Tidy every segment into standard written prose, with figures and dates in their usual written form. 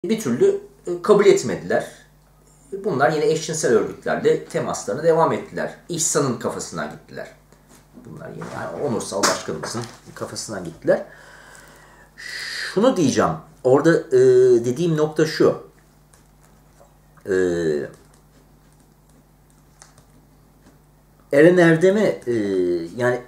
bir türlü kabul etmediler. Bunlar yine eşcinsel örgütlerle temaslarına devam ettiler. İhsan'ın kafasına gittiler. Bunlar yine yani onursal başkanımızın kafasına gittiler. Şunu diyeceğim. Orada dediğim nokta şu. Eren Erdem'e yani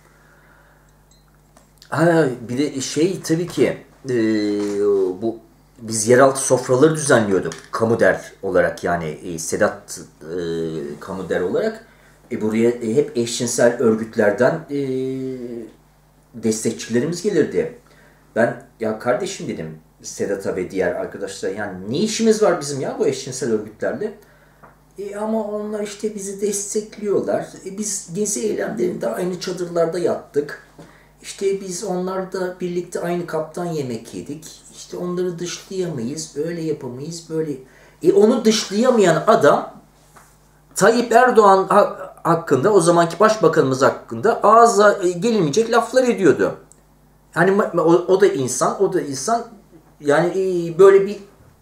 bir de tabii ki bu biz yeraltı sofraları düzenliyorduk Kamuder olarak yani Sedat Kamuder olarak. Buraya hep eşcinsel örgütlerden destekçilerimiz gelirdi. Ben ya kardeşim dedim Sedat'a ve diğer arkadaşlara yani ne işimiz var bizim ya bu eşcinsel örgütlerle? Ama onlar işte bizi destekliyorlar. Biz gezi eylemlerinde aynı çadırlarda yattık. İşte biz onlarla birlikte aynı kaptan yemek yedik. İşte onları dışlayamayız, öyle yapamayız, böyle. Onu dışlayamayan adam Tayyip Erdoğan hakkında, o zamanki başbakanımız hakkında ağza gelinmeyecek laflar ediyordu. Hani o da insan, o da insan. Yani böyle bir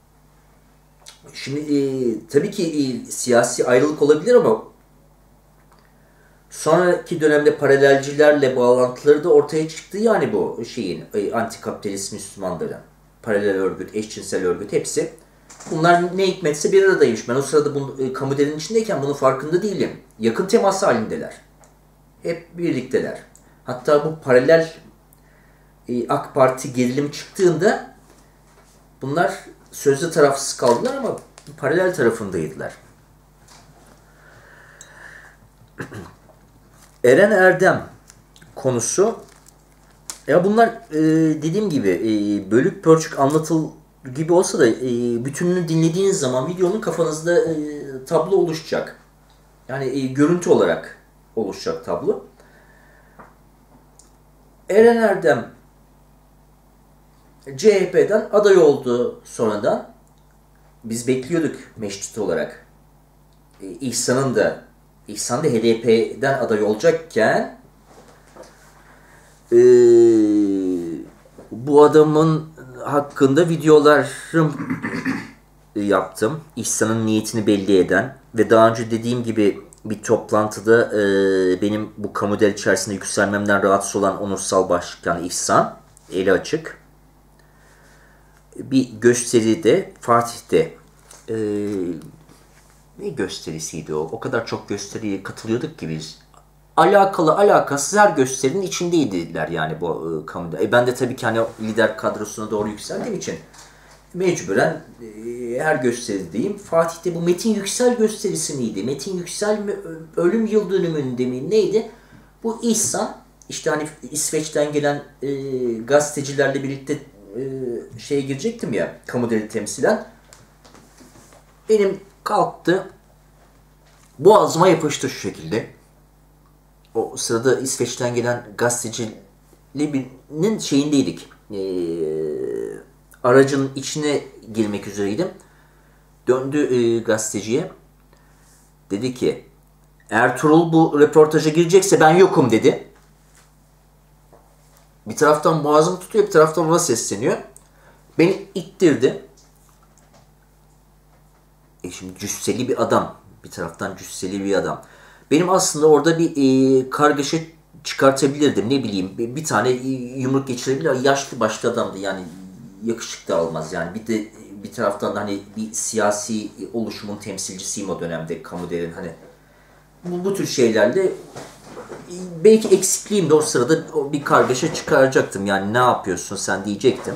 şimdi tabii ki siyasi ayrılık olabilir ama sonraki dönemde paralelcilerle bağlantıları da ortaya çıktı yani bu şeyin antikapitalist Müslümanların. Paralel örgüt, eşcinsel örgüt hepsi. Bunlar ne hikmetse bir aradaymış. Ben o sırada kamudenin içindeyken bunun farkında değilim. Yakın temas halindeler. Hep birlikteler. Hatta bu paralel AK Parti gerilim çıktığında bunlar sözde tarafsız kaldılar ama paralel tarafındaydılar. Eren Erdem konusu ya bunlar dediğim gibi bölük pörçük anlatıl gibi olsa da bütününü dinlediğiniz zaman videonun kafanızda tablo oluşacak. Yani görüntü olarak oluşacak tablo. Eren Erdem CHP'den aday oldu sonradan. Biz bekliyorduk meşrut olarak. İhsan da HDP'den aday olacakken bu adamın hakkında videolarım yaptım. İhsan'ın niyetini belli eden ve daha önce dediğim gibi bir toplantıda benim bu kamudel içerisinde yükselmemden rahatsız olan onursal başkan İhsan, eli açık. Bir gösteride Fatih'te ne gösterisiydi o? O kadar çok gösteriye katılıyorduk ki biz. Alakasız her gösterinin içindeydiler yani bu kamuda. Ben de tabii ki hani lider kadrosuna doğru yükseldiğim için mecburen her gösterideyim. Fatih'te bu Metin Yüksel gösterisi miydi? Metin Yüksel mi, ölüm yıl dönümünde mi neydi? Bu İhsan işte hani İsveç'ten gelen gazetecilerle birlikte şeye girecektim ya kamudeli temsilen. Benim kalktı boğazıma yapıştı şu şekilde. O sırada İsveç'ten gelen gazetecinin şeyindeydik. Aracın içine girmek üzereydim. Döndü gazeteciye. Dedi ki Ertuğrul bu röportaja girecekse ben yokum dedi. Bir taraftan boğazımı tutuyor, bir taraftan ona sesleniyor. Beni ittirdi. Şimdi cüsseli bir adam. Bir taraftan cüsseli bir adam. Benim aslında orada bir kargaşa çıkartabilirdim. Ne bileyim bir tane yumruk geçirebilir. Yaşlı başlı adamdı yani yakışık da almaz yani. Bir de bir taraftan da hani bir siyasi oluşumun temsilcisiyim o dönemde kamuderin hani. Bu tür şeylerle belki eksikliğim de o sırada bir kargaşa çıkaracaktım. Yani ne yapıyorsun sen diyecektim.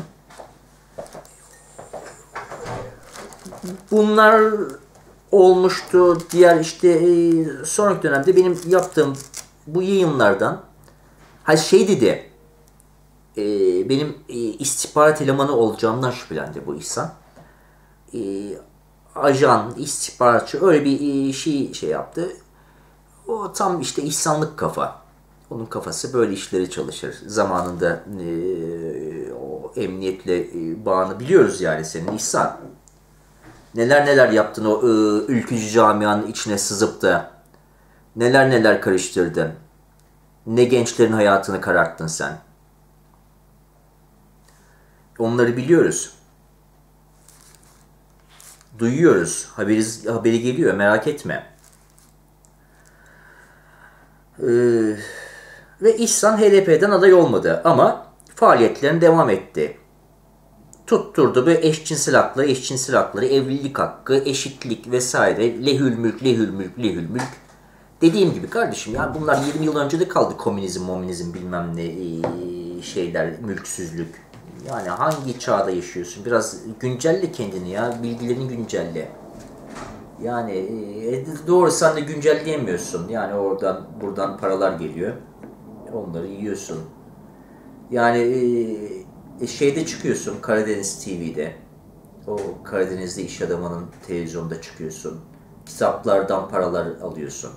Bunlar olmuştu. Diğer işte sonraki dönemde benim yaptığım bu yayınlardan dedi benim istihbarat elemanı olacağımdan şüphelendi bu İhsan. Ajan, istihbaratçı öyle bir şey yaptı. O tam işte İhsanlık kafa. Onun kafası böyle işleri çalışır. Zamanında o emniyetle bağını biliyoruz yani senin İhsan. Neler yaptın o ülkücü camianın içine sızıp da neler karıştırdın. Ne gençlerin hayatını kararttın sen. Onları biliyoruz. Duyuyoruz. Haberi geliyor. Merak etme. Ve İhsan HDP'den aday olmadı. Ama faaliyetlerine devam etti. Tutturdu böyle eşcinsel hakları, evlilik hakkı, eşitlik vesaire, lehül mülk, lehül mülk, lehül mülk. Dediğim gibi kardeşim ya bunlar 20 yıl önce de kaldı komünizm bilmem ne şeyler, mülksüzlük. Yani hangi çağda yaşıyorsun? Biraz güncelle kendini ya, bilgilerini güncelle. Yani doğru sen de güncelleyemiyorsun. Yani buradan paralar geliyor. Onları yiyorsun. Yani şeyde çıkıyorsun Karadeniz TV'de. O Karadeniz'de iş adamının televizyonda çıkıyorsun. Kitaplardan paralar alıyorsun.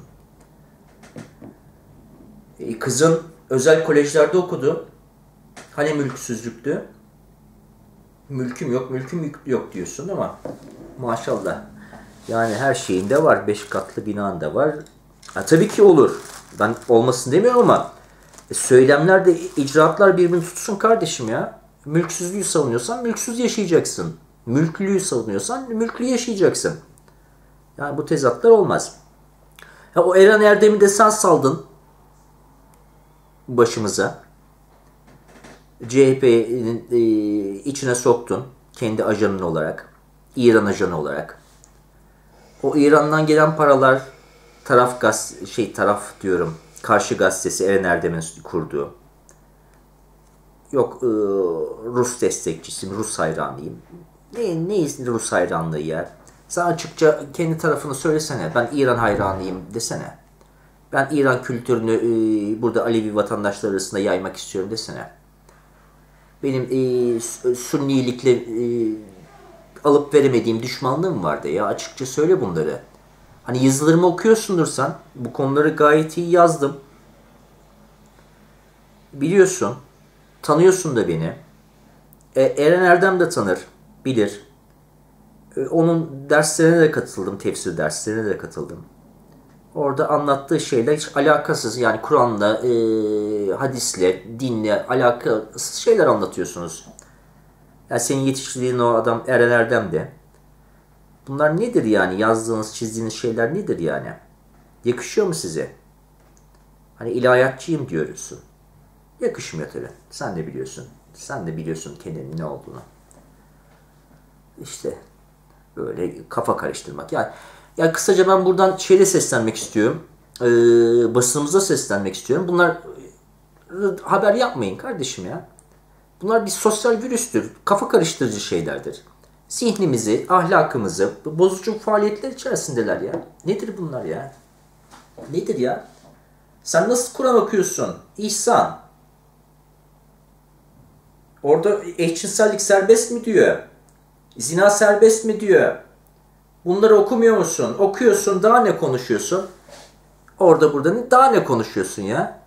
Kızın özel kolejlerde okudu. Hani mülksüzlüktü? Mülküm yok diyorsun ama maşallah. Yani her şeyinde var. 5 katlı binan da var. Tabii ki olur. Ben olmasın demiyorum ama söylemler de icraatlar birbirini tutsun kardeşim ya. Mülksüzlüğü savunuyorsan mülksüz yaşayacaksın. Mülklüyü savunuyorsan mülklü yaşayacaksın. Yani bu tezatlar olmaz. O Eren Erdem'i de sen saldın başımıza. CHP'nin içine soktun. Kendi ajanın olarak. İran ajanı olarak. O İran'dan gelen paralar Karşı gazetesi Eren Erdem'in kurduğu. Yok Rus destekçisiyim, Rus hayranıyım. Ne Rus hayranlığı ya? Sen açıkça kendi tarafını söylesene. Ben İran hayranıyım desene. Ben İran kültürünü burada Alevi vatandaşlar arasında yaymak istiyorum desene. Benim Sünnilikle alıp veremediğim düşmanlığım vardı ya. Açıkça söyle bunları. Hani yazılarımı okuyorsundur sen. Bu konuları gayet iyi yazdım. Biliyorsun. Tanıyorsun da beni. Eren Erdem de tanır. Bilir. Onun derslerine de katıldım. Tefsir derslerine de katıldım. Orada anlattığı şeyler hiç alakasız. Yani Kur'an'la, hadisle, dinle alakasız şeyler anlatıyorsunuz. Yani senin yetiştirdiğin o adam Eren Erdem de. Bunlar nedir yani? Yazdığınız, çizdiğiniz şeyler nedir yani? Yakışıyor mu size? Hani ilahiyatçıyım diyorsun. Yakışmıyor tabii. Sen de biliyorsun. Sen de biliyorsun kendinin ne olduğunu. İşte böyle kafa karıştırmak. Yani kısaca ben buradan seslenmek istiyorum. Basınımıza seslenmek istiyorum. Bunlar haber yapmayın kardeşim ya. Bunlar bir sosyal virüstür. Kafa karıştırıcı şeylerdir. Zihnimizi, ahlakımızı bozucu faaliyetler içerisindeler ya. Nedir bunlar ya? Nedir ya? Sen nasıl Kur'an okuyorsun? İhsan. Orada eşcinsellik serbest mi diyor? Zina serbest mi diyor? Bunları okumuyor musun? Okuyorsun, daha ne konuşuyorsun? Orada burada daha ne konuşuyorsun ya?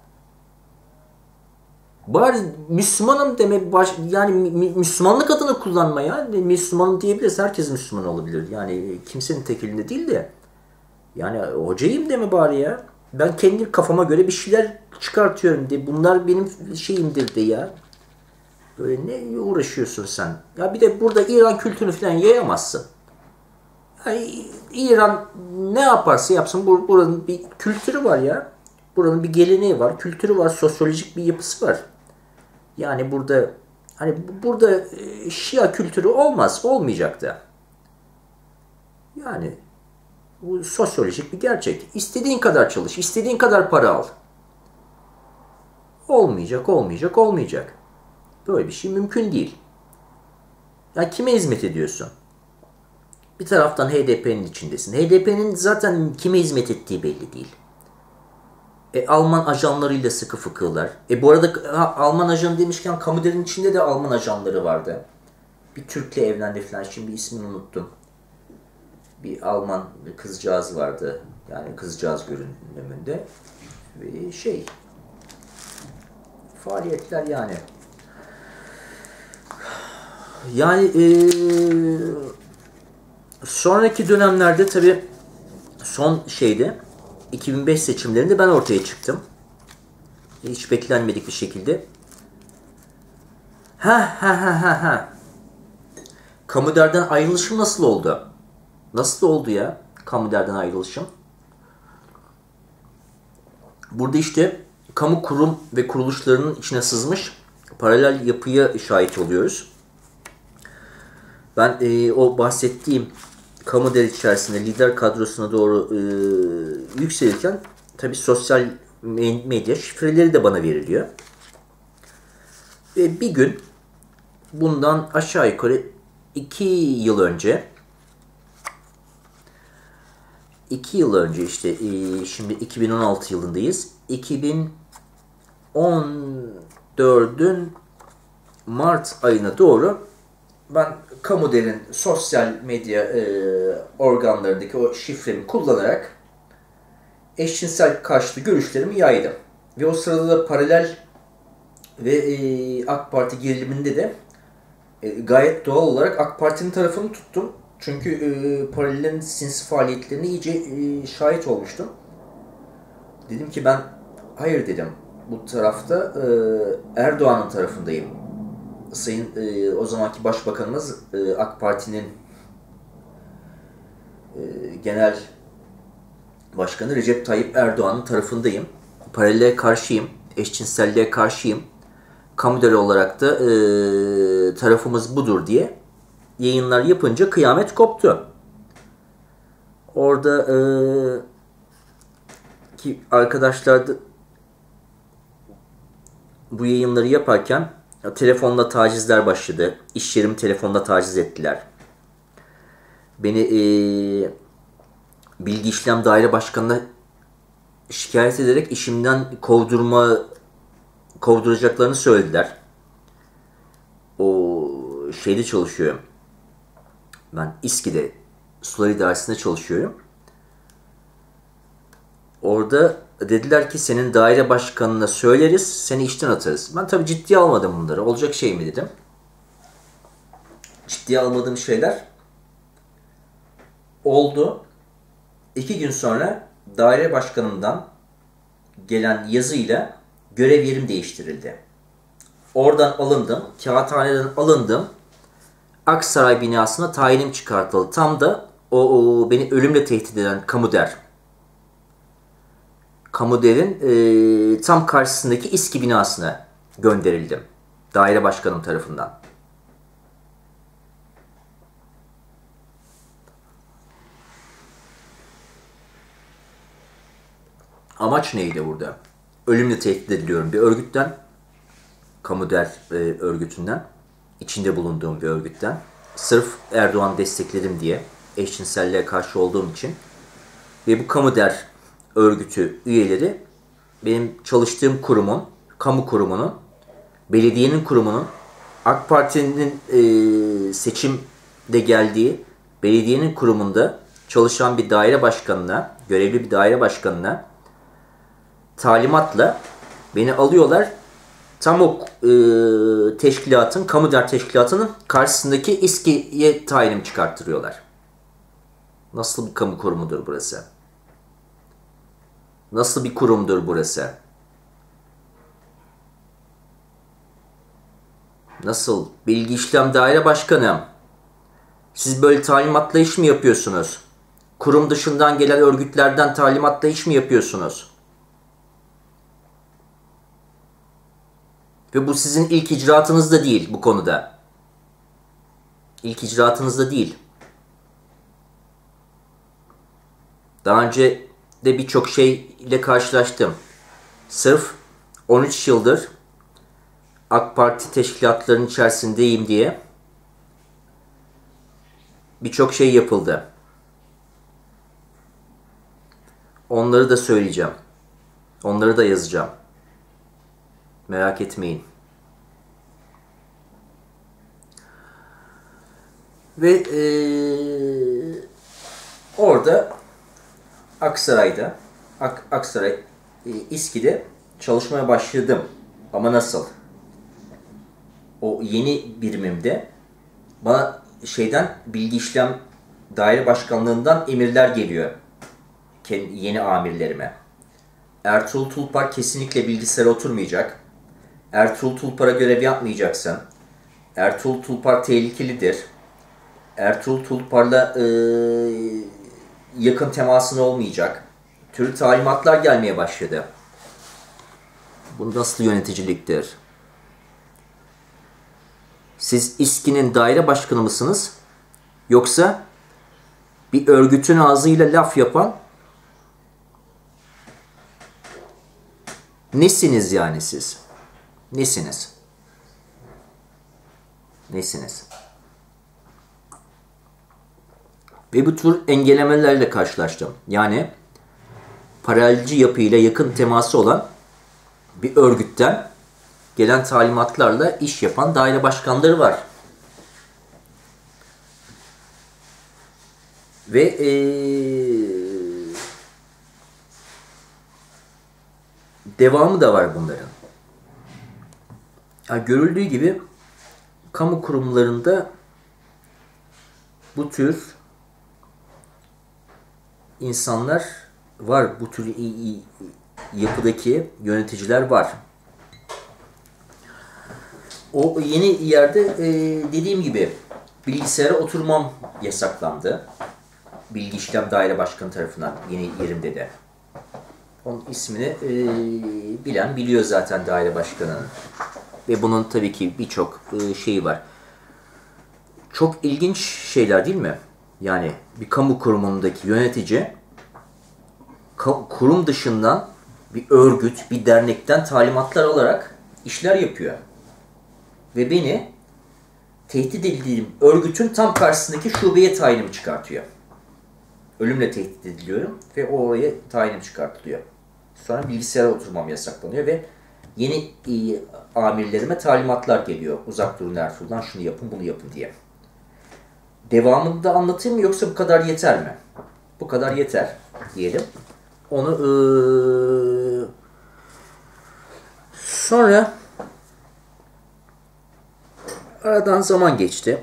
Bari Müslümanım deme, yani Müslümanlık adını kullanma ya. Müslümanım diyebiliriz, herkes Müslüman olabilir. Yani kimsenin tek elinde değil de. Yani hocayım deme bari ya. Ben kendi kafama göre bir şeyler çıkartıyorum de. Bunlar benim şeyimdir de ya. Böyle ne uğraşıyorsun sen? Ya bir de burada İran kültürünü falan yayamazsın. Yani İran ne yaparsa yapsın buranın bir kültürü var ya. Buranın bir geleneği var, kültürü var, sosyolojik bir yapısı var. Yani burada Şia kültürü olmayacak da. Yani bu sosyolojik bir gerçek. İstediğin kadar çalış, istediğin kadar para al. Olmayacak. Böyle bir şey mümkün değil. Ya kime hizmet ediyorsun? Bir taraftan HDP'nin içindesin. HDP'nin zaten kime hizmet ettiği belli değil. Alman ajanlarıyla sıkı fıkılar. Bu arada Alman ajanı demişken kamuderin içinde de Alman ajanları vardı. Bir Türk'le evlendi falan. Şimdi ismini unuttum. Bir Alman kızcağız vardı. Yani kızcağız görünümünde. Ve faaliyetler yani. Yani sonraki dönemlerde tabii son 2005 seçimlerinde ben ortaya çıktım. Hiç beklenmedik bir şekilde. Kamuder'den ayrılışım nasıl oldu? Nasıl oldu ya kamu derden ayrılışım? Burada işte kamu kurum ve kuruluşlarının içine sızmış paralel yapıya şahit oluyoruz. Ben o bahsettiğim kamu der içerisinde lider kadrosuna doğru yükselirken tabii sosyal medya şifreleri de bana veriliyor. Ve bir gün bundan aşağı yukarı 2 yıl önce işte şimdi 2016 yılındayız. 2014'ün Mart ayına doğru ben Kamuder'in sosyal medya organlarındaki o şifremi kullanarak eşcinsel karşıtı görüşlerimi yaydım. Ve o sırada da paralel ve AK Parti geriliminde de gayet doğal olarak AK Parti'nin tarafını tuttum. Çünkü paralelin sinsi faaliyetlerine iyice şahit olmuştum. Dedim ki ben hayır dedim. Bu tarafta Erdoğan'ın tarafındayım. Sayın o zamanki Başbakanımız AK Parti'nin Genel Başkanı Recep Tayyip Erdoğan'ın tarafındayım. Paralele karşıyım. Eşcinselliğe karşıyım. Kamuder olarak da tarafımız budur diye yayınlar yapınca kıyamet koptu. Orada ki arkadaşlar da bu yayınları yaparken telefonla tacizler başladı. İş yerimi telefonla taciz ettiler. Beni Bilgi İşlem Daire Başkanı'na şikayet ederek işimden kovduracaklarını söylediler. O şeyde çalışıyorum. Ben İSKİ'de Sular İdaresi'nde çalışıyorum. Orada dediler ki senin daire başkanına söyleriz, seni işten atarız. Ben tabii ciddiye almadım bunları. Olacak şey mi dedim. Ciddiye almadığım şeyler oldu. 2 gün sonra daire başkanımdan gelen yazıyla görev yerim değiştirildi. Oradan alındım, kağıthaneden alındım. Aksaray binasına tayinim çıkartıldı. Tam da o beni ölümle tehdit eden Kamuder'in tam karşısındaki İSKİ binasına gönderildim. Daire başkanım tarafından. Amaç neydi burada? Ölümle tehdit ediliyorum bir örgütten. Kamuder örgütünden. İçinde bulunduğum bir örgütten. Sırf Erdoğan destekledim diye. Eşcinselliğe karşı olduğum için. Ve bu Kamuder örgütü üyeleri benim çalıştığım kurumun, kamu kurumunun, belediyenin kurumunun, AK Parti'nin seçimde geldiği belediyenin kurumunda çalışan bir daire başkanına, görevli bir daire başkanına talimatla beni alıyorlar. Tam o teşkilatın, Kamuder teşkilatının karşısındaki İSKİ'ye tayinim çıkarttırıyorlar. Nasıl bir kamu kurumudur burası? Nasıl bir kurumdur burası? Nasıl? Bilgi İşlem Daire Başkanım. Siz böyle talimatla iş mi yapıyorsunuz? Kurum dışından gelen örgütlerden talimatla iş mi yapıyorsunuz? Ve bu sizin ilk icraatınız da değil bu konuda. İlk icraatınız da değil. Daha önce de birçok şeyle karşılaştım. Sırf 13 yıldır AK Parti teşkilatlarının içerisindeyim diye birçok şey yapıldı. Onları da söyleyeceğim. Onları da yazacağım. Merak etmeyin. Ve orada Aksaray'da, Aksaray İSKİ'de çalışmaya başladım. Ama nasıl? O yeni birimimde bana Bilgi İşlem Daire Başkanlığından emirler geliyor. Yeni amirlerime. Ertuğrul Tulpar kesinlikle bilgisayara oturmayacak. Ertuğrul Tulpar'a görev yapmayacaksın. Ertuğrul Tulpar tehlikelidir. Ertuğrul Tulpar'la yakın temasın olmayacak türlü talimatlar gelmeye başladı. Bu nasıl yöneticiliktir? Siz İSKİ'nin daire başkanı mısınız? Yoksa bir örgütün ağzıyla laf yapan nesiniz yani siz? Nesiniz? Nesiniz? Ve bu tür engellemelerle karşılaştım. Yani paralelci yapıyla yakın teması olan bir örgütten gelen talimatlarla iş yapan daire başkanları var. Ve devamı da var bunların. Yani görüldüğü gibi kamu kurumlarında bu tür insanlar var. Bu tür yapıdaki yöneticiler var. O yeni yerde dediğim gibi bilgisayara oturmam yasaklandı. Bilgi İşlem Daire Başkanı tarafından yeni yerimde de. Onun ismini bilen biliyor zaten daire başkanının. Ve bunun tabii ki birçok şeyi var. Çok ilginç şeyler değil mi? Yani bir kamu kurumundaki yönetici kurum dışından bir örgüt, bir dernekten talimatlar alarak işler yapıyor. Ve beni tehdit edildiğim örgütün tam karşısındaki şubeye tayinim çıkartıyor. Ölümle tehdit ediliyorum ve oraya tayinim çıkartılıyor. Sonra bilgisayara oturmam yasaklanıyor ve yeni amirlerime talimatlar geliyor. Uzak durun Ertuğrul'dan, şunu yapın, bunu yapın diye. Devamını da anlatayım mı yoksa bu kadar yeter mi? Bu kadar yeter diyelim. Onu sonra aradan zaman geçti.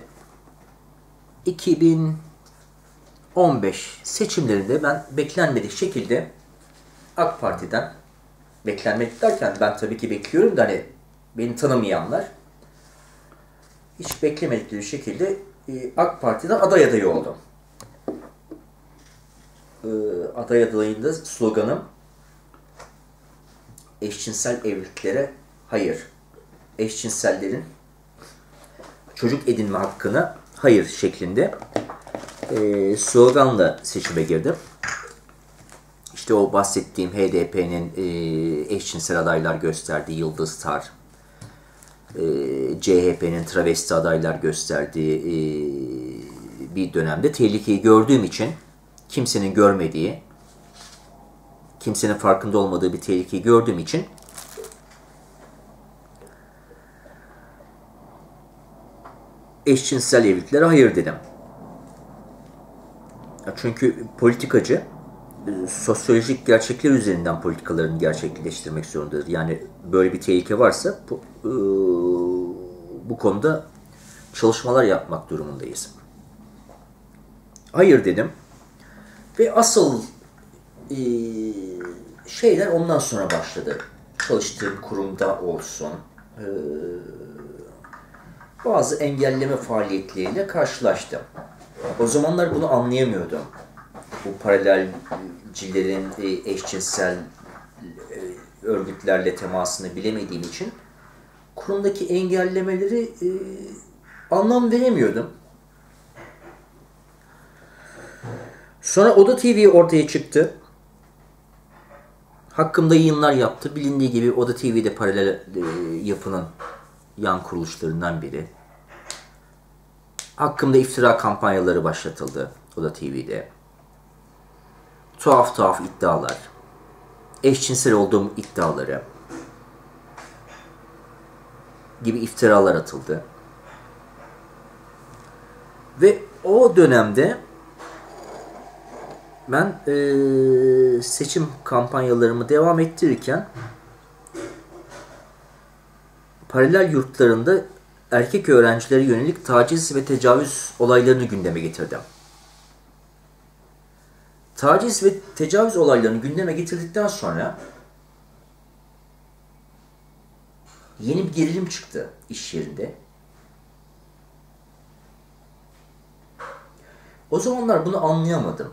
2015 seçimlerinde ben beklenmedik şekilde AK Parti'den, beklenmedik derken ben tabii ki bekliyorum da hani beni tanımayanlar, hiç beklemedikleri şekilde AK Parti'den aday adayı oldum. Aday adayında sloganım eşcinsel evliliklere hayır, eşcinsellerin çocuk edinme hakkına hayır şeklinde sloganla seçime girdim. İşte o bahsettiğim HDP'nin eşcinsel adaylar gösterdiği Yıldız Tar, CHP'nin travesti adaylar gösterdiği bir dönemde tehlikeyi gördüğüm için kimsenin görmediği, kimsenin farkında olmadığı bir tehlikeyi gördüğüm için eşcinsel evliliklere hayır dedim. Çünkü politikacı sosyolojik gerçekler üzerinden politikalarını gerçekleştirmek zorundadır. Yani böyle bir tehlike varsa bu konuda çalışmalar yapmak durumundayız. Hayır dedim. Ve asıl şeyler ondan sonra başladı. Çalıştığım kurumda olsun, bazı engelleme faaliyetleriyle karşılaştım. O zamanlar bunu anlayamıyordum. Bu paralelcilerin eşcinsel örgütlerle temasını bilemediğim için kurumdaki engellemeleri anlam veremiyordum. Sonra Oda TV ortaya çıktı. Hakkımda yayınlar yaptı. Bilindiği gibi Oda TV'de paralel yapının yan kuruluşlarından biri. Hakkımda iftira kampanyaları başlatıldı Oda TV'de. Tuhaf tuhaf iddialar. Eşcinsel olduğum iddiaları gibi iftiralar atıldı. Ve o dönemde ben seçim kampanyalarımı devam ettirirken paralel yurtlarında erkek öğrencilere yönelik taciz ve tecavüz olaylarını gündeme getirdim. Taciz ve tecavüz olaylarını gündeme getirdikten sonra yeni bir gerilim çıktı iş yerinde. O zamanlar bunu anlayamadım.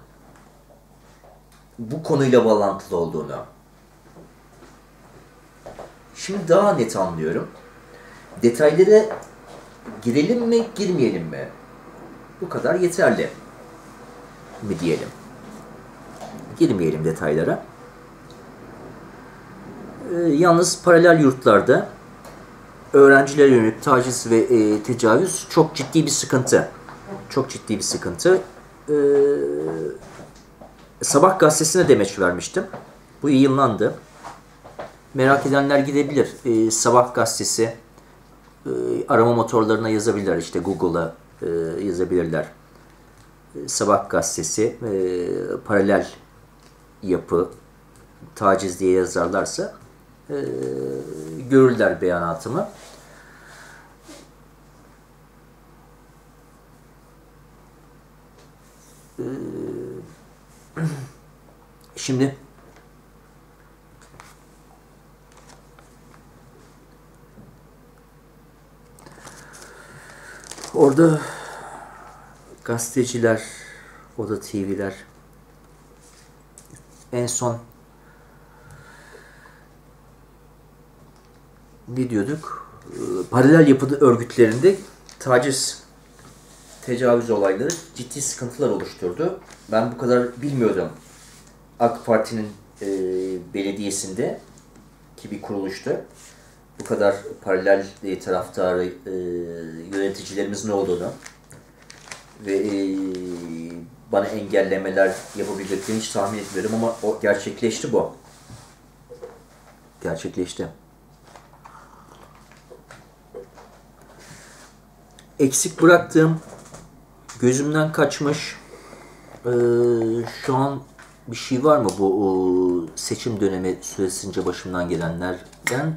Bu konuyla bağlantılı olduğunu. Şimdi daha net anlıyorum. Detaylara girelim mi, girmeyelim mi? Bu kadar yeterli mi diyelim. Girmeyelim detaylara. Yalnız paralel yurtlarda öğrencilere yönelik taciz ve tecavüz çok ciddi bir sıkıntı. Çok ciddi bir sıkıntı. Sabah gazetesine demeç vermiştim. Bu yayınlandı. Merak edenler gidebilir. Sabah gazetesi arama motorlarına yazabilirler. İşte Google'a yazabilirler. Sabah gazetesi paralel yapı taciz diye yazarlarsa görürler beyanatımı. Şimdi orada gazeteciler, Oda TV'ler en son ne diyorduk? Paralel yapı örgütlerinde taciz, tecavüz olayları ciddi sıkıntılar oluşturdu. Ben bu kadar bilmiyordum. AK Parti'nin belediyesinde ki bir kuruluşta bu kadar paralel taraftarı yöneticilerimizin olduğunu ve bana engellemeler yapabileceklerini hiç tahmin etmiyordum ama o gerçekleşti bu. Gerçekleşti. Eksik bıraktığım, gözümden kaçmış, şu an bir şey var mı bu seçim dönemi süresince başımdan gelenlerden?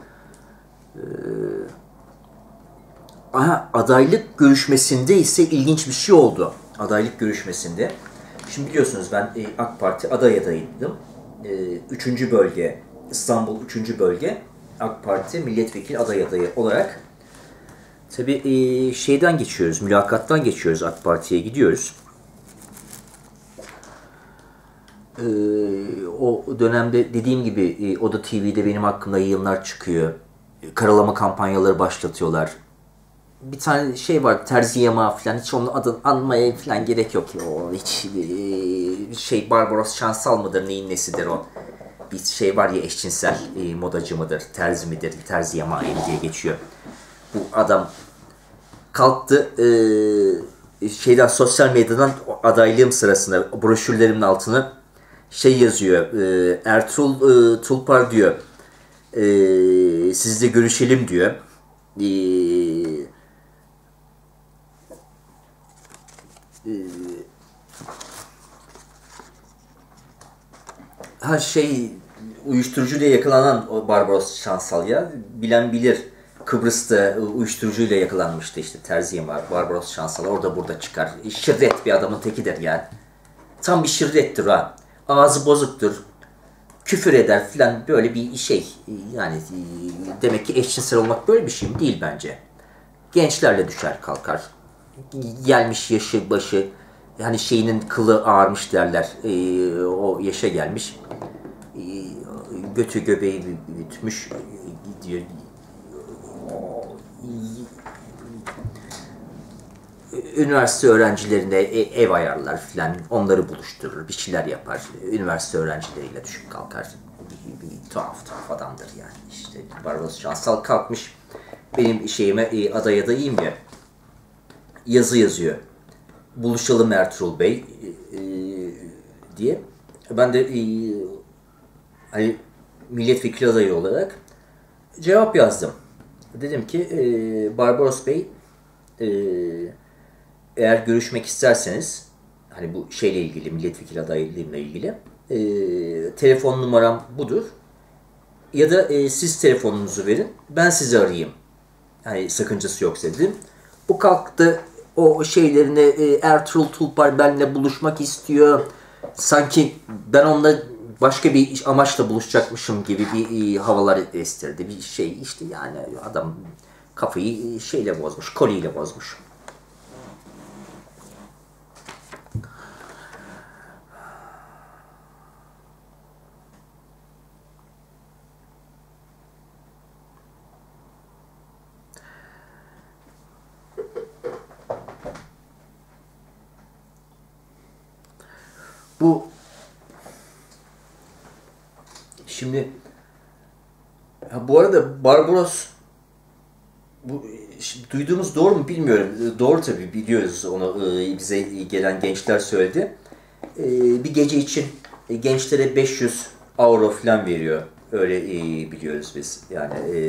Adaylık görüşmesinde ise ilginç bir şey oldu. Adaylık görüşmesinde. Şimdi biliyorsunuz ben AK Parti aday adayıydım. 3. bölge, İstanbul 3. bölge AK Parti milletvekili adayı olarak. Tabii şeyden geçiyoruz, mülakattan geçiyoruz, AK Parti'ye gidiyoruz. O dönemde dediğim gibi Oda TV'de benim hakkımda yayınlar çıkıyor. Karalama kampanyaları başlatıyorlar. Bir tane şey var, Terzi Yamağı falan, hiç onun adını anmaya falan gerek yok. O hiç şey, Barbaros Şansal mıdır, neyin nesidir o? Bir şey var ya, eşcinsel modacı mıdır, terzi midir, Terzi Yamağı diye geçiyor. Bu adam kalktı şeyden, sosyal medyadan adaylığım sırasında broşürlerimin altına şey yazıyor. Ertuğrul Tulpar diyor. Sizle görüşelim diyor. Uyuşturucuyla yakalanan o Barbaros Şansal ya. Bilen bilir. Kıbrıs'ta uyuşturucuyla yakalanmıştı işte, Terziye var. Barbaros Şansal orada burada çıkar. Şirret bir adamın tekidir yani. Tam bir şirrettir ha. Ağzı bozuktur. Küfür eder filan, böyle bir şey. Yani demek ki eşcinsel olmak böyle bir şey mi? Değil bence. Gençlerle düşer kalkar. Gelmiş yaşı başı, yani şeyinin kılı ağarmış derler. O yaşa gelmiş. Götü göbeği büyütmüş. Gidiyor. Üniversite öğrencilerine ev ayarlar filan, onları buluşturur, bir şeyler yapar. Üniversite öğrencileriyle düşüp kalkar. Bir tuhaf adamdır yani. İşte Barbaros Şansal kalkmış, benim şeyime aday adayım ya, yazı yazıyor. Buluşalım Ertuğrul Bey diye. Ben de hani milletvekili adayı olarak cevap yazdım. Dedim ki Barbaros Bey, eğer görüşmek isterseniz, hani bu şeyle ilgili, milletvekili adaylığımla ilgili, telefon numaram budur. Ya da siz telefonunuzu verin, ben sizi arayayım. Hani sakıncası yoksa dedim. Bu kalktı o şeylerine, Ertuğrul Tulpar benimle buluşmak istiyor. Sanki ben onunla başka bir amaçla buluşacakmışım gibi bir havalar estirdi. Bir şey işte, yani adam kafayı şeyle bozmuş, koliyle bozmuş. Bu şimdi bu arada Barbaros bu duyduğumuz doğru mu bilmiyorum. Doğru tabii biliyoruz onu, bize gelen gençler söyledi. Bir gece için gençlere 500 euro falan veriyor. Öyle biliyoruz biz. Yani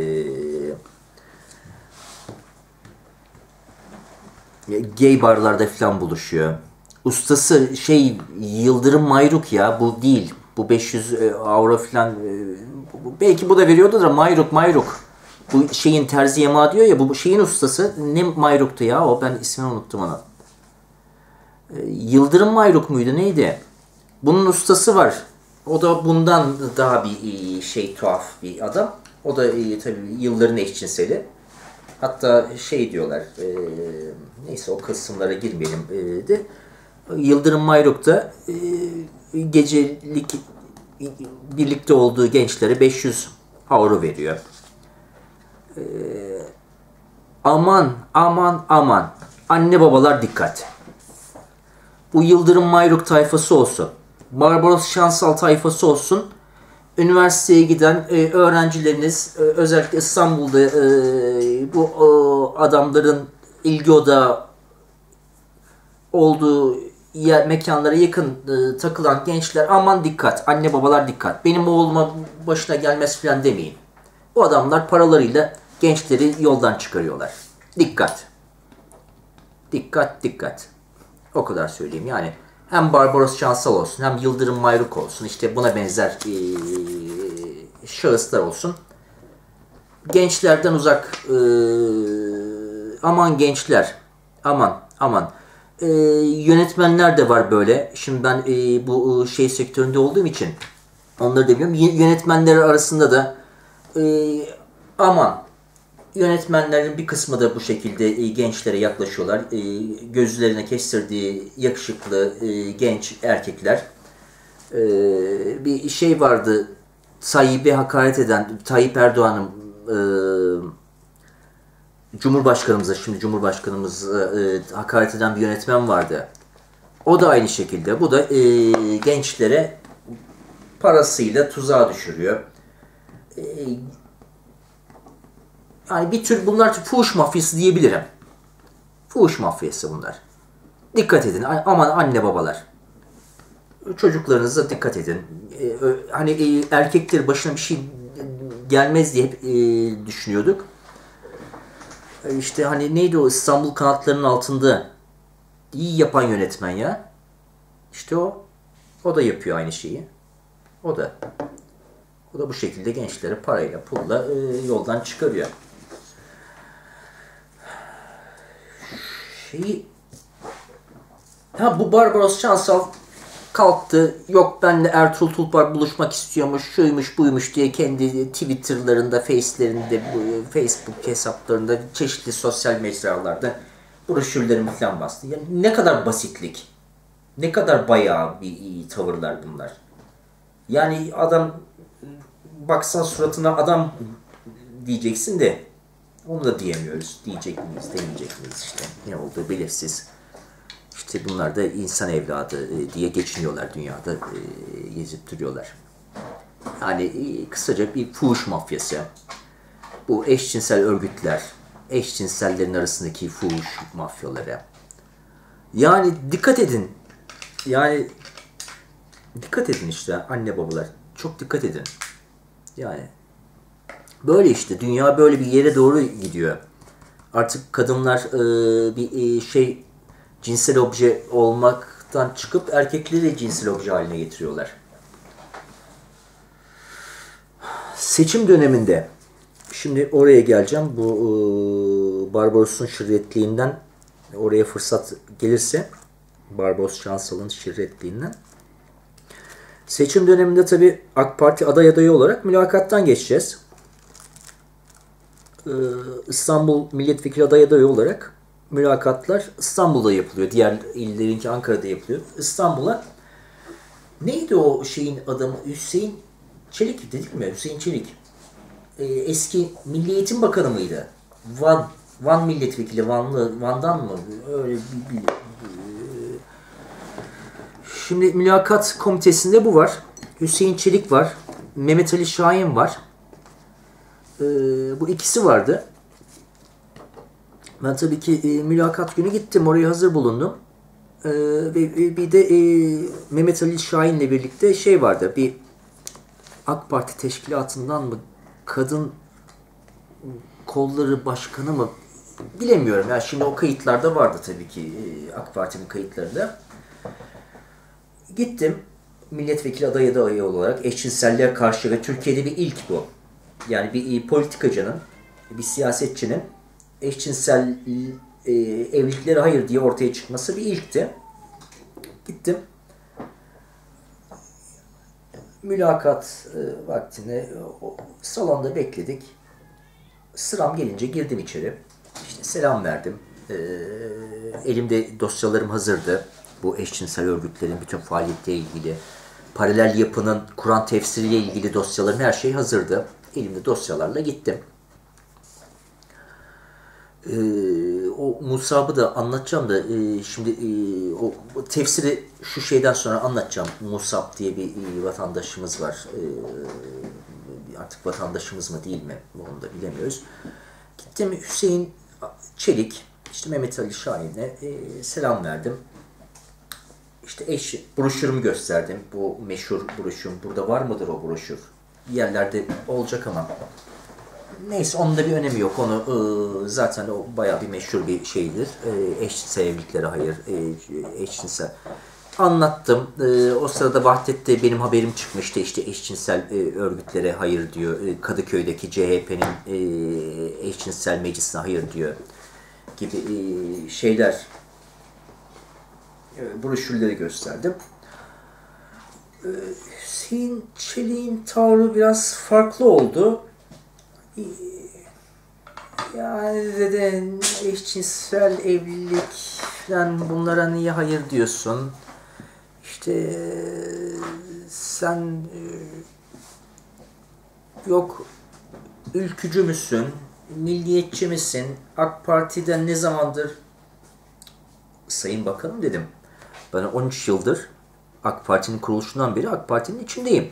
gay barlarda falan buluşuyor. Ustası Yıldırım Mayruk ya, bu değil. Bu 500 euro falan belki bu da veriyordu da Mayruk. Bu terzi yamağı diyor ya, bu şeyin ustası ne Mayruk'tu ya, o ben ismini unuttum ona. Yıldırım Mayruk muydu neydi? Bunun ustası var. O da bundan daha bir tuhaf bir adam. O da tabii yılların eşcinseli. Hatta diyorlar, neyse o kısımlara girmeyelim de. Yıldırım Mayruk da gecelik birlikte olduğu gençlere 500 euro veriyor. Aman aman aman. Anne babalar dikkat. Bu Yıldırım Mayruk tayfası olsun. Barbaros Şansal tayfası olsun. Üniversiteye giden öğrencileriniz, özellikle İstanbul'da bu adamların ilgi odağı olduğu mekanlara yakın takılan gençler, aman dikkat, anne babalar dikkat. Benim oğluma başına gelmez falan demeyin. Bu adamlar paralarıyla gençleri yoldan çıkarıyorlar. Dikkat. Dikkat, dikkat. O kadar söyleyeyim. Yani hem Barbaros Şansal olsun, hem Yıldırım Mayruk olsun, işte buna benzer şahıslar olsun. Gençlerden uzak, aman gençler, aman. Yönetmenler de var böyle. Şimdi ben bu sektöründe olduğum için onları da biliyorum. Yönetmenler arasında da aman, yönetmenlerin bir kısmı da bu şekilde gençlere yaklaşıyorlar. Gözlerine kestirdiği yakışıklı genç erkekler. Bir vardı, Tayyip'e hakaret eden, Tayyip Erdoğan'ın Cumhurbaşkanımıza hakaret eden bir yönetmen vardı. O da aynı şekilde. Bu da gençlere parasıyla tuzağa düşürüyor. Yani bir tür, bunlar fuhuş mafyası diyebilirim. Fuhuş mafyası bunlar. Dikkat edin. Aman anne babalar. Çocuklarınıza dikkat edin. Hani erkekler başına bir şey gelmez diye hep düşünüyorduk. İşte hani neydi o İstanbul Kanatlarının Altında iyi yapan yönetmen ya. İşte o. O da yapıyor aynı şeyi. O da bu şekilde gençleri parayla, pulla yoldan çıkarıyor. Bu Barbaros Şansal kalktı, yok benle Ertuğrul Tulpar buluşmak istiyormuş, şuymuş buymuş diye kendi Twitter'larında, Facebook hesaplarında, çeşitli sosyal mecralarda broşürlerimi falan bastı. Yani ne kadar basitlik, ne kadar bayağı bir tavırlar bunlar. Yani adam, baksan suratına adam diyeceksin de onu da diyemiyoruz. Diyecek miyiz, demeyecek miyiz işte. Ne olduğu belirsiz. İşte bunlar da insan evladı diye geçiniyorlar dünyada, gezip duruyorlar. Yani kısaca bir fuhuş mafyası. Bu eşcinsel örgütler, eşcinsellerin arasındaki fuhuş mafyaları. Yani dikkat edin. Yani dikkat edin işte anne babalar. Çok dikkat edin. Yani böyle işte, dünya böyle bir yere doğru gidiyor. Artık kadınlar cinsel obje olmaktan çıkıp erkekleri cinsel obje haline getiriyorlar. Seçim döneminde, şimdi oraya geleceğim. Bu Barbaros'un şirretliğinden, oraya fırsat gelirse, Barbaros Şansal'ın şirretliğinden. Seçim döneminde tabii AK Parti aday adayı olarak mülakattan geçeceğiz. İstanbul Milletvekili adayı olarak mülakatlar İstanbul'da yapılıyor. Diğer illerinki Ankara'da yapılıyor. İstanbul'a, neydi o adamı? Hüseyin Çelik dedik mi? Hüseyin Çelik. Eski Milli Eğitim Bakanı mıydı? Van milletvekili, Van'dan mı? Öyle Şimdi mülakat komitesinde bu var. Hüseyin Çelik var. Mehmet Ali Şahin var. Bu ikisi vardı. Ben tabii ki mülakat günü gittim. Oraya hazır bulundum. Ve bir de Mehmet Ali Şahin'le birlikte şey vardı. Bir AK Parti teşkilatından mı, kadın kolları başkanı mı bilemiyorum. Yani şimdi o kayıtlarda vardı tabii ki AK Parti'nin kayıtlarında. Gittim. Milletvekili adayı olarak eşcinselliğe karşı ve Türkiye'de bir ilk bu. Yani bir politikacının, bir siyasetçinin eşcinsel evliliklere hayır diye ortaya çıkması bir ilkti. Gittim. Mülakat vaktinde salonda bekledik. Sıram gelince girdim içeri. İşte selam verdim. Elimde dosyalarım hazırdı. Bu eşcinsel örgütlerin bütün faaliyetleriyle ilgili, paralel yapının Kur'an tefsiriyle ilgili dosyaların her şey hazırdı. Elimde dosyalarla gittim. O Musab'ı da anlatacağım da şimdi o tefsiri şu şeyden sonra anlatacağım. Musab diye bir vatandaşımız var. Artık vatandaşımız mı değil mi? Onu da bilemiyoruz. Gittim Hüseyin Çelik, işte Mehmet Ali Şahin'e selam verdim. İşte broşürümü gösterdim. Bu meşhur broşürüm. Burada var mıdır o broşür? Bir yerlerde olacak ama. Neyse onun da bir önemi yok. Onu zaten o bayağı bir meşhur bir şeydir. Eşcinsel evliliklere hayır. Eşcinsel. Anlattım. O sırada Vahdet'te benim haberim çıkmıştı. İşte eşcinsel örgütlere hayır diyor. Kadıköy'deki CHP'nin eşcinsel meclisine hayır diyor. Gibi şeyler. Broşürleri gösterdim. Hüseyin Çelik'in tavrı biraz farklı oldu. Yani dedi eşcinsel evlilik falan bunlara niye hayır diyorsun? İşte sen yok ülkücü müsün? Milliyetçi misin? AK Parti'den ne zamandır? Sayın Bakanım dedim. Ben 13 yıldır AK Parti'nin kuruluşundan beri AK Parti'nin içindeyim.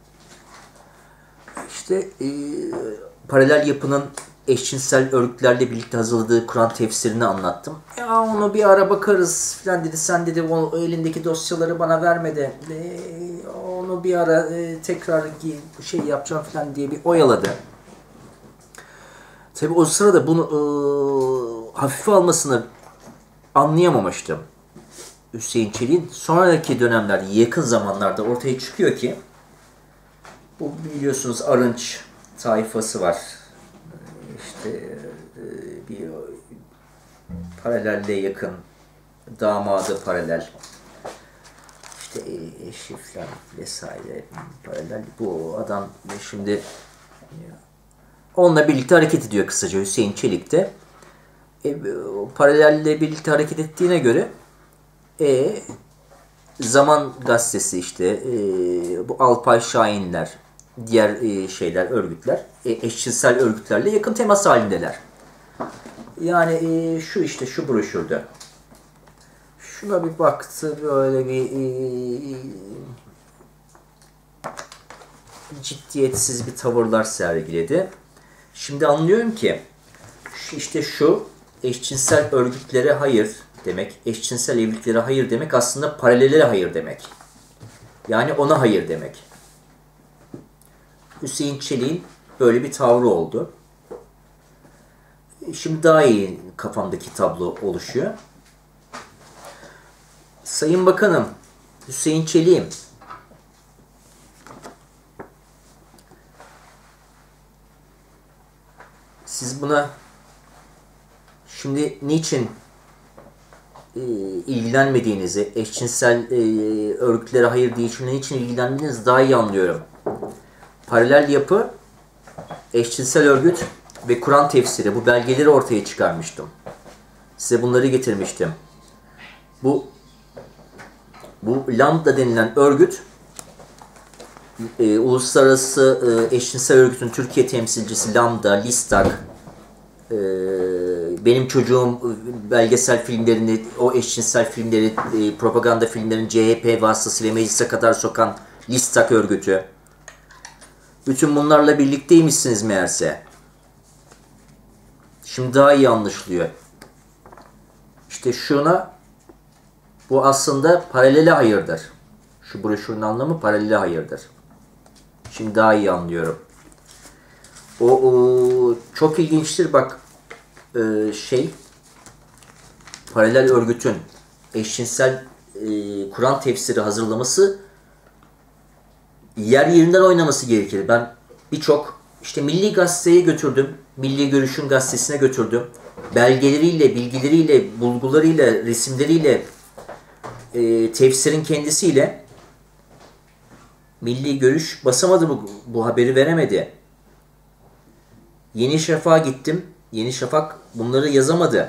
İşte paralel yapının eşcinsel örgütlerle birlikte hazırladığı Kur'an tefsirini anlattım. Ya onu bir ara bakarız falan dedi. Sen dedi o elindeki dosyaları bana vermedi. Onu bir ara tekrar şey yapacağım falan diye bir oyaladı. Tabii o sırada bunu hafife almasını anlayamamıştım. Hüseyin Çelik'in sonraki dönemlerde, yakın zamanlarda ortaya çıkıyor ki bu biliyorsunuz Arınç tayfası var. İşte bir paralelle yakın, damadı paralel, işte eşi falan vesaire paralel. Bu adam şimdi onunla birlikte hareket ediyor kısaca Hüseyin Çelik de. Paralelle birlikte hareket ettiğine göre Zaman Gazetesi işte bu Alpay Şahinler, diğer şeyler, örgütler, eşcinsel örgütlerle yakın temas halindeler. Yani şu işte şu broşürde. Şuna bir baktı, böyle bir ciddiyetsiz bir tavırlar sergiledi. Şimdi anlıyorum ki işte şu eşcinsel örgütlere hayır demek, eşcinsel evliliklere hayır demek aslında paralellere hayır demek. Yani ona hayır demek. Hüseyin Çelik'in böyle bir tavrı oldu. Şimdi daha iyi kafamdaki tablo oluşuyor. Sayın Bakanım, Hüseyin Çelik'im, siz buna şimdi niçin ilgilenmediğinizi, eşcinsel örgütlere hayır diye niçin ilgilendiğinizi daha iyi anlıyorum. Paralel yapı, eşcinsel örgüt ve Kur'an tefsiri, bu belgeleri ortaya çıkarmıştım. Size bunları getirmiştim. Bu Lambda denilen örgüt, Uluslararası Eşcinsel Örgüt'ün Türkiye temsilcisi Lambda, Listak, benim çocuğum belgesel filmlerini, o eşcinsel filmleri, propaganda filmlerini CHP vasıtasıyla meclise kadar sokan Listak örgütü. Bütün bunlarla birlikteymişsiniz meğerse. Şimdi daha iyi anlaşılıyor. İşte şuna, bu aslında paralele hayırdır. Şu broşürün anlamı paralele hayırdır. Şimdi daha iyi anlıyorum. O çok ilginçtir bak, paralel örgütün eşcinsel Kur'an tefsiri hazırlaması yer yerinden oynaması gerekir. Ben birçok işte Milli Gazete'ye götürdüm. Milli Görüş'ün gazetesine götürdüm. Belgeleriyle, bilgileriyle, bulgularıyla, resimleriyle, tefsirin kendisiyle. Milli Görüş basamadı bu haberi veremedi. Yeni Şafak'a gittim. Yeni Şafak bunları yazamadı.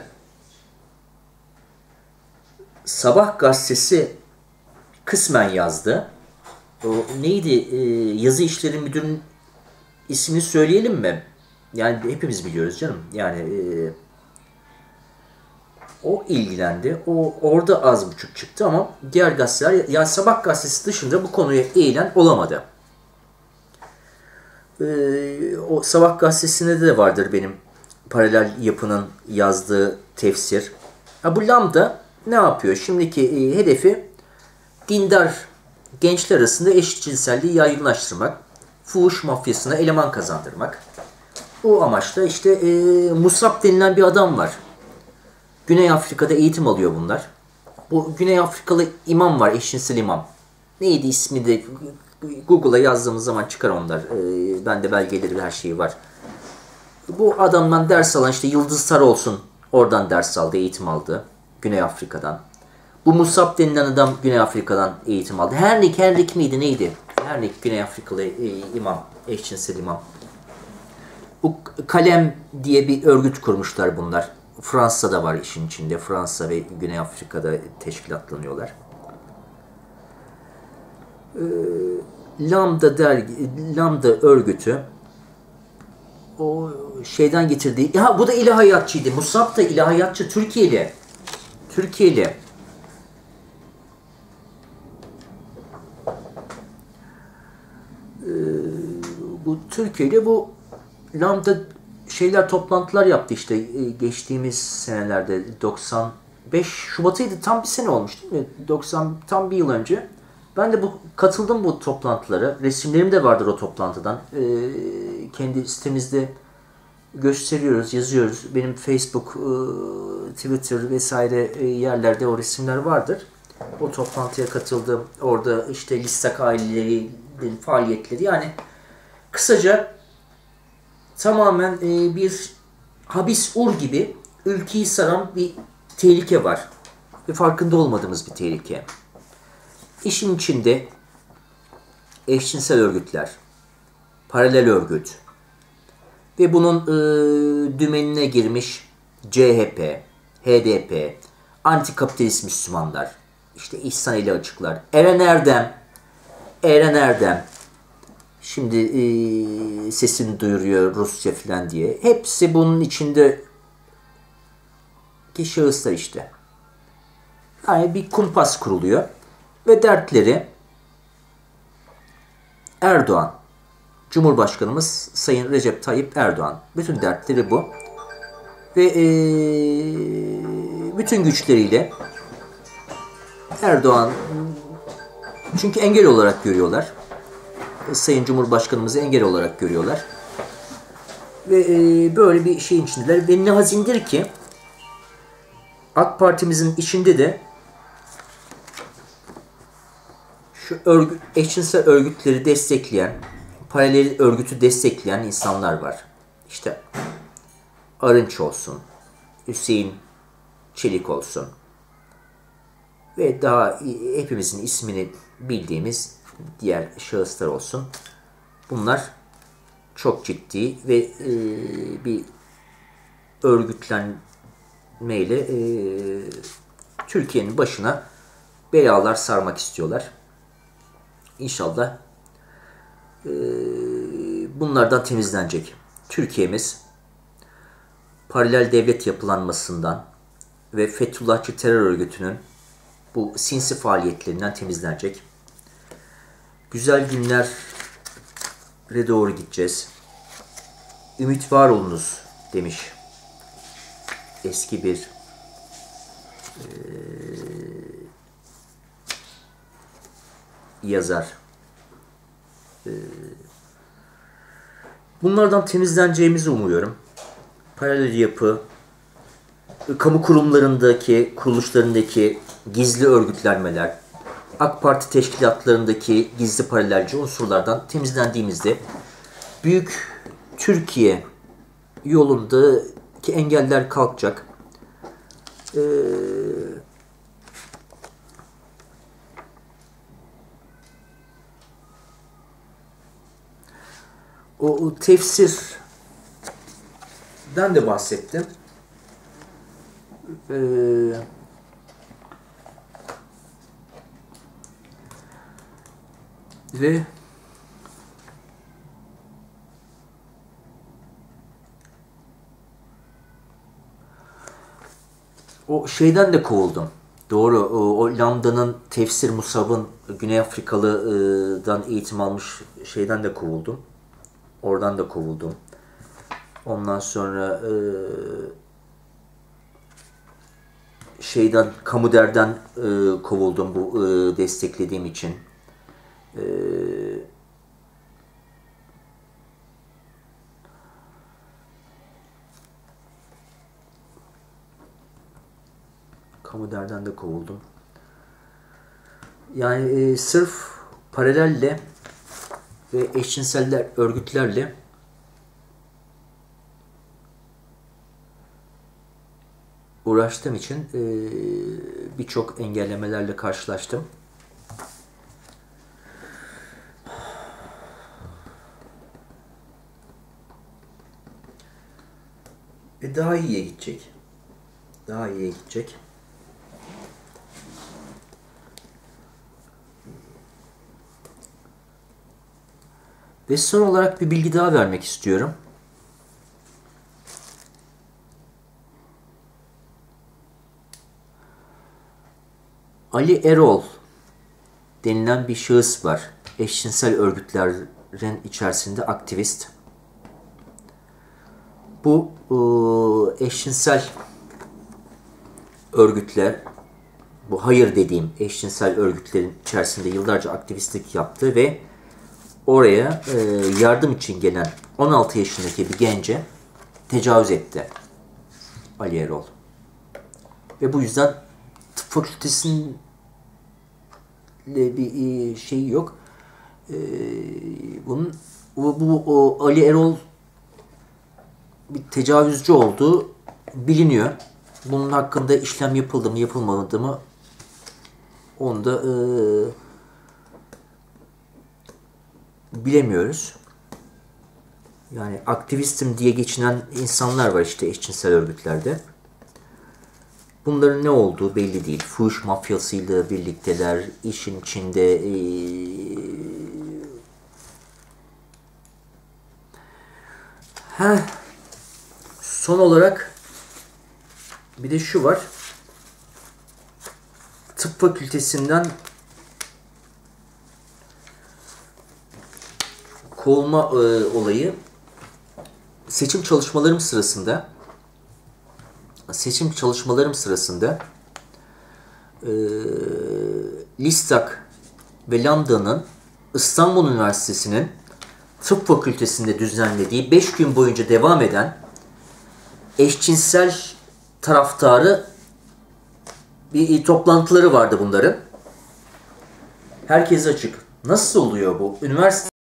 Sabah gazetesi kısmen yazdı. O neydi? Yazı işleri müdürünün ismini söyleyelim mi? Yani hepimiz biliyoruz canım. Yani o ilgilendi. O orada az buçuk çıktı ama diğer gazeteler, yani Sabah gazetesi dışında bu konuya eğilen olamadı. O Sabah gazetesinde de vardır benim paralel yapının yazdığı tefsir. Bu Lambda ne yapıyor? Şimdiki hedefi dindar gençler arasında eşcinselliği yaygınlaştırmak, fuhuş mafyasına eleman kazandırmak. Bu amaçla işte Musab denilen bir adam var. Güney Afrika'da eğitim alıyor bunlar. Bu Güney Afrikalı imam var, eşcinsel imam. Neydi ismi de, Google'a yazdığımız zaman çıkar onlar. Bende belgeleri, her şeyi var. Bu adamdan ders alan işte Yıldız Sarıolsun, oradan ders aldı, eğitim aldı. Güney Afrika'dan. Bu Musab denilen adam Güney Afrika'dan eğitim aldı. Henrik miydi neydi? Henrik Güney Afrikalı imam, eşcinsel imam. Bu Kalem diye bir örgüt kurmuşlar bunlar. Fransa'da var işin içinde. Fransa ve Güney Afrika'da teşkilatlanıyorlar. Lambda örgütü o şeyden getirdiği... Ya bu da ilahiyatçıydı. Musab da ilahiyatçı, Türkiye'li. Bu Türkiye'li, bu Lambda toplantılar yaptı işte geçtiğimiz senelerde. 95 Şubat'ıydı, tam bir sene olmuş değil mi? Tam bir yıl önce. Ben de katıldım bu toplantılara. Resimlerim de vardır o toplantıdan. Kendi sitemizde gösteriyoruz, yazıyoruz. Benim Facebook, Twitter vesaire yerlerde o resimler vardır. O toplantıya katıldım. Orada işte Listak ailelerinin faaliyetleri, yani kısaca tamamen bir habis gibi ülkeyi saran bir tehlike var. Ve farkında olmadığımız bir tehlike. İşin içinde eşcinsel örgütler, paralel örgüt ve bunun dümenine girmiş CHP, HDP, antikapitalist Müslümanlar, işte İhsan Eli Açıklar, Eren Erdem, şimdi sesini duyuruyor Rusça falan diye. Hepsi bunun içindeki şahıslar işte. Yani bir kumpas kuruluyor. Ve dertleri Erdoğan. Cumhurbaşkanımız Sayın Recep Tayyip Erdoğan. Bütün dertleri bu. Ve bütün güçleriyle Erdoğan, çünkü engel olarak görüyorlar. Sayın Cumhurbaşkanımızı engel olarak görüyorlar. Ve böyle bir şeyin içindeler. Ve ne hazindir ki AK Parti'mizin içinde de şu eşcinsel örgütleri destekleyen, paralel örgütü destekleyen insanlar var. İşte Arınç olsun, Hüseyin Çelik olsun ve daha hepimizin ismini bildiğimiz diğer şahıslar olsun. Bunlar çok ciddi ve bir örgütlenmeyle Türkiye'nin başına belalar sarmak istiyorlar. İnşallah bunlardan temizlenecek Türkiye'miz. paralel devlet yapılanmasından ve Fethullahçı terör örgütünün bu sinsi faaliyetlerinden temizlenecek. Güzel günlere doğru gideceğiz. Ümit var olunuz demiş eski bir yazar. Bunlardan temizleneceğimizi umuyorum. Paralel yapı, kamu kurumlarındaki, kuruluşlarındaki gizli örgütlenmeler, AK Parti teşkilatlarındaki gizli paralelci unsurlardan temizlendiğimizde büyük Türkiye yolundaki engeller kalkacak. O tefsirden de bahsettim. Ve o şeyden de kovuldum. Doğru. O Lambda'nın Tefsir Musab'ın Güney Afrikalı'dan eğitim almış şeyden de kovuldum. Oradan da kovuldum. Ondan sonra Kamuder'den kovuldum bu desteklediğim için. Kamuder'den de kovuldum. Yani sırf paralelle ve eşcinseller örgütlerle uğraştığım için birçok engellemelerle karşılaştım. Daha iyiye gidecek. Daha iyiye gidecek. Ve son olarak bir bilgi daha vermek istiyorum. Ali Erol denilen bir şahıs var. Eşcinsel örgütlerin içerisinde aktivist. Bu eşcinsel örgütler, bu hayır dediğim eşcinsel örgütlerin içerisinde yıllarca aktivistlik yaptı ve oraya yardım için gelen 16 yaşındaki bir gence tecavüz etti Ali Erol. Ve bu yüzden tıp fakültesinde bir şeyi yok. Bu Ali Erol bir tecavüzcü olduğu biliniyor. Bunun hakkında işlem yapıldı mı yapılmadı mı onu da bilemiyoruz. Yani aktivistim diye geçinen insanlar var işte eşcinsel örgütlerde. Bunların ne olduğu belli değil. Fuhuş mafyasıyla birlikteler, işin içinde son olarak bir de şu var. Tıp fakültesinden kovulma olayı seçim çalışmalarım sırasında Listak ve Lambda'nın İstanbul Üniversitesi'nin tıp fakültesinde düzenlediği 5 gün boyunca devam eden eşcinsel taraftarı bir toplantıları vardı bunların. Herkese açık. Nasıl oluyor bu? Üniversite